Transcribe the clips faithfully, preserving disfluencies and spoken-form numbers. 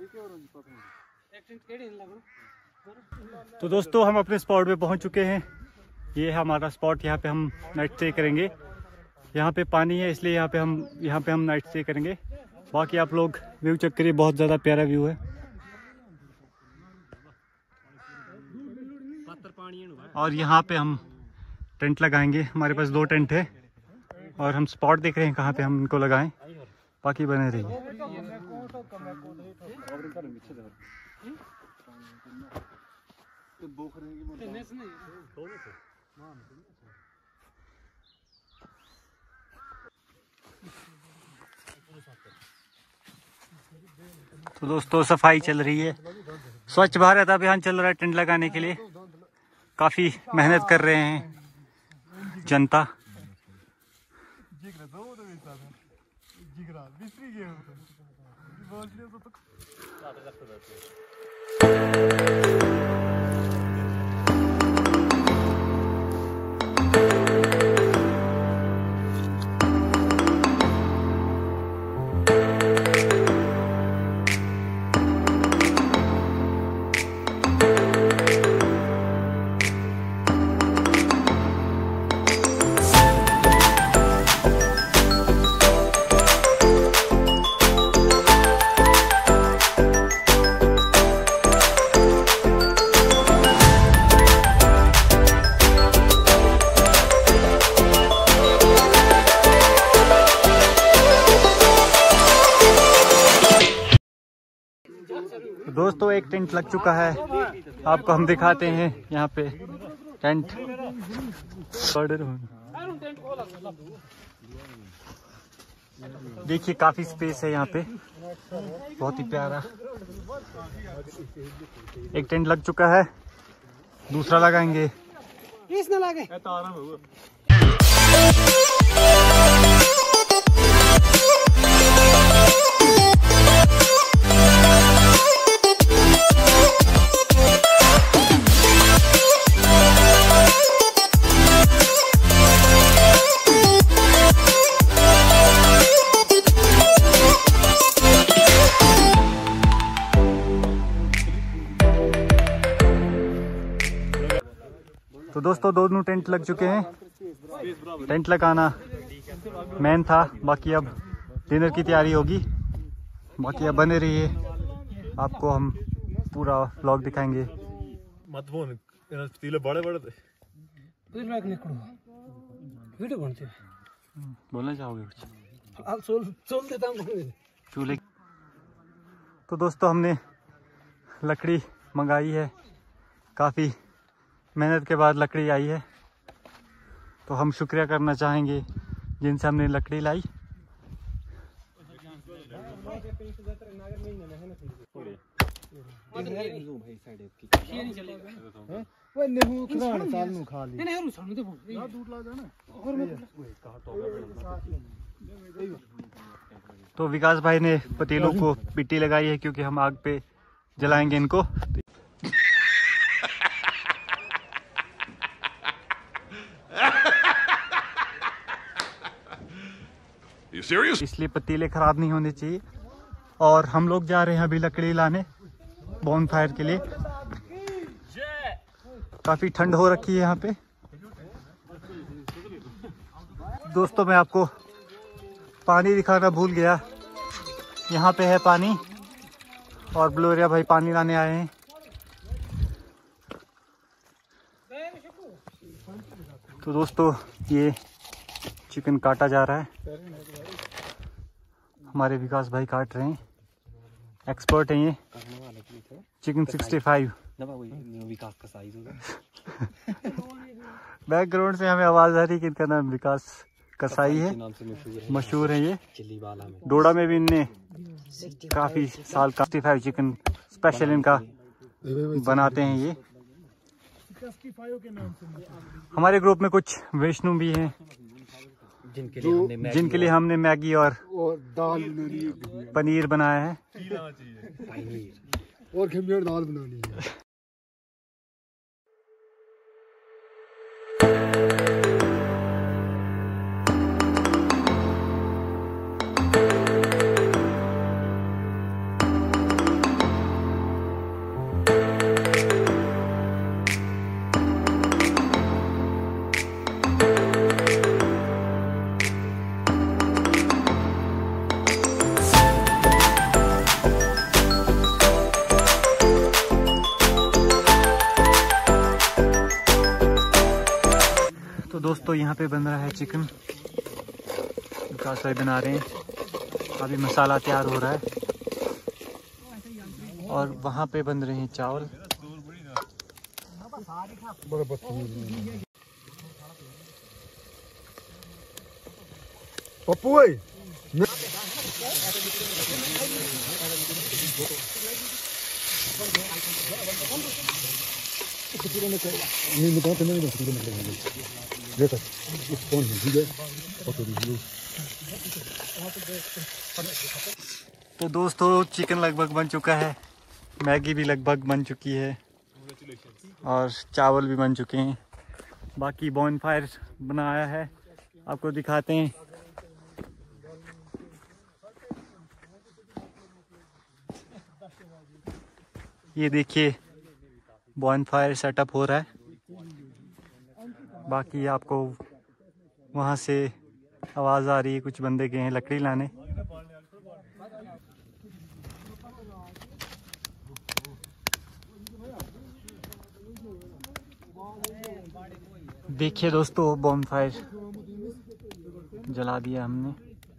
तो दोस्तों हम अपने स्पॉट पे पहुंच चुके हैं। ये है हमारा स्पॉट, यहाँ पे हम नाइट स्टे करेंगे। यहाँ पे पानी है इसलिए यहाँ पे हम यहाँ पे हम नाइट स्टे करेंगे। बाकी आप लोग व्यू चेक करिए, बहुत ज़्यादा प्यारा व्यू है। और यहाँ पे हम टेंट लगाएंगे। हमारे पास दो टेंट है और हम स्पॉट देख रहे हैं कहाँ पे हम इनको लगाएं। बाकी बने रहिए। तो दोस्तों सफाई चल रही है, स्वच्छ भारत अभियान चल रहा है टेंट लगाने के लिए। काफी मेहनत कर रहे हैं जनता। दोस्तों एक टेंट लग चुका है, आपको हम दिखाते हैं यहाँ पे टेंट। देखिए काफी स्पेस है यहाँ पे, बहुत ही प्यारा। एक टेंट लग चुका है, दूसरा लगाएंगे। तो दोस्तों दोनों टेंट लग चुके हैं। टेंट लगाना मेन था, बाकी अब डिनर की तैयारी होगी। बाकी अब बने रहिए, आपको हम पूरा व्लॉग दिखाएंगे। बोलना चाहोगे कुछ? चूल्हे। तो दोस्तों हमने लकड़ी मंगाई है, काफ़ी मेहनत के बाद लकड़ी आई है, तो हम शुक्रिया करना चाहेंगे जिनसे हमने लकड़ी लाई। तो विकास भाई ने पतीलों को मिट्टी लगाई है क्योंकि हम आग पे जलाएंगे इनको। इसलिए पतीले खराब नहीं होने चाहिए। और हम लोग जा रहे हैं अभी लकड़ी लाने बॉन फायर के लिए। काफी ठंड हो रखी है यहाँ पे। दोस्तों मैं आपको पानी दिखाना भूल गया, यहाँ पे है पानी और ब्लोरिया भाई पानी लाने आए हैं। तो दोस्तों ये चिकन काटा जा रहा है, हमारे विकास भाई काट रहे हैं, एक्सपर्ट हैं ये। Chicken sixty five. विकास का साइज होगा। बैकग्राउंड से हमें आवाज आ रही है कि इनका नाम विकास कसाई है, मशहूर है ये। डोडा में भी इनने काफी साल सिक्सटी फाइव चिकन स्पेशल इनका बनाते हैं ये। हमारे ग्रुप में कुछ वैष्णव भी हैं जिनके लिए हमने जिनके लिए हमने मैगी और, और दाल पनीर बनाया है और खमीर दाल बनानी है। दोस्तों यहाँ पे बन रहा है चिकन, विकास भाई बना रहे हैं, अभी मसाला तैयार हो रहा है। और वहाँ पे बन रहे हैं चावल। पप्पू तो दोस्तों चिकन लगभग बन चुका है, मैगी भी लगभग बन चुकी है और चावल भी बन चुके हैं। बाकी बॉनफायर बनाया है, आपको दिखाते हैं। ये देखिए बॉनफायर सेटअप हो रहा है। बाकी आपको वहाँ से आवाज़ आ रही है, कुछ बंदे गए हैं लकड़ी लाने। देखिए दोस्तों बॉनफायर जला दिया हमने।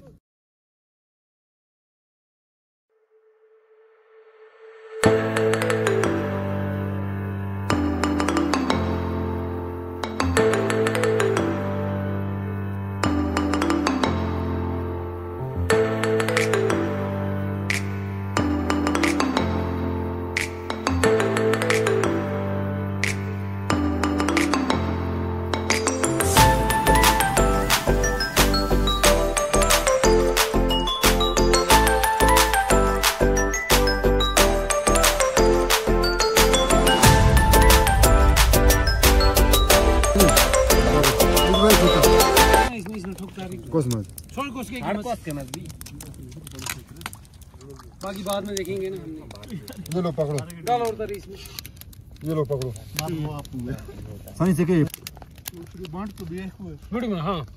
बाकी बाद में देखेंगे ना हमने। ये लो पकड़ो, डालो उधर इसमें, ये लो पकड़ो। सही से के बांट तो दिए वीडियो में। हां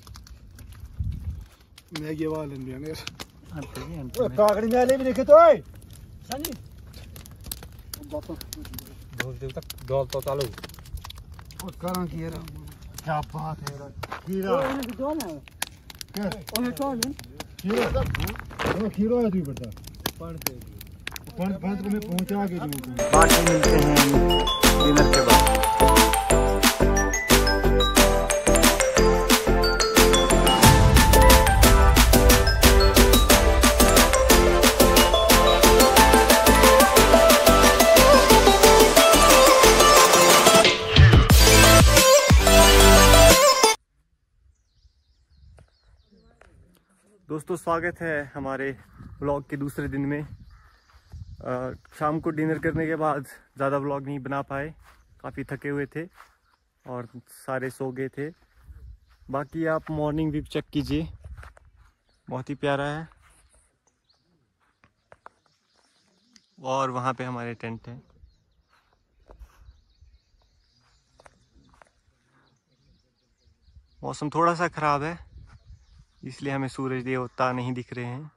मैं ये वाले ने यार ओए कागड़ी में ले भी देखे तो ओए सनी दो देव तक डॉल तो चालू और करा की यार। क्या बात है यार, खीरा ओने तो डॉल है क्या ओने तो है खीरा वो खीरा है तू बता पढ़ते पंच पंच को मैं पहुंचा के दूंगा। बाकी मिलते हैं डिनर के बाद। दोस्तों स्वागत है हमारे व्लॉग के दूसरे दिन में। आ, शाम को डिनर करने के बाद ज़्यादा व्लॉग नहीं बना पाए, काफ़ी थके हुए थे और सारे सो गए थे। बाकी आप मॉर्निंग व्यू चेक कीजिए, बहुत ही प्यारा है। और वहाँ पे हमारे टेंट हैं। मौसम थोड़ा सा ख़राब है, इसलिए हमें सूरज देवता नहीं दिख रहे हैं।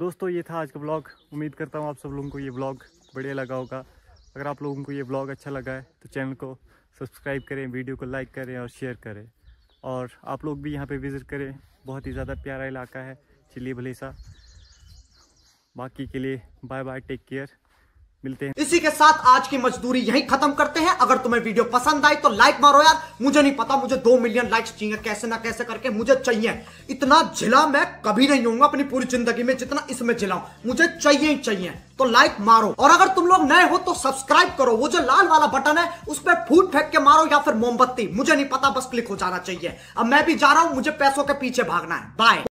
दोस्तों ये था आज का ब्लॉग। उम्मीद करता हूँ आप सब लोगों को ये ब्लॉग बढ़िया लगा होगा। अगर आप लोगों को ये ब्लॉग अच्छा लगा है तो चैनल को सब्सक्राइब करें, वीडियो को लाइक करें और शेयर करें। और आप लोग भी यहाँ पे विज़िट करें, बहुत ही ज़्यादा प्यारा इलाका है चिली भलेसा। बाकी के लिए बाय बाय, टेक केयर, मिलते हैं। इसी के साथ आज की मजदूरी यहीं खत्म करते हैं। अगर तुम्हें वीडियो पसंद आई तो लाइक मारो यार। मुझे नहीं पता, मुझे दो मिलियन लाइक्स चाहिए, कैसे ना कैसे करके मुझे चाहिए। इतना झिला मैं कभी नहीं होऊंगा अपनी पूरी जिंदगी में जितना इसमें झिलाऊं, मुझे चाहिए ही चाहिए। तो लाइक मारो, और अगर तुम लोग नए हो तो सब्सक्राइब करो। वो जो लाल वाला बटन है उस पर फूट फेंक के मारो या फिर मोमबत्ती, मुझे नहीं पता, बस क्लिक हो जाना चाहिए। अब मैं भी जा रहा हूं, मुझे पैसों के पीछे भागना है। बाय।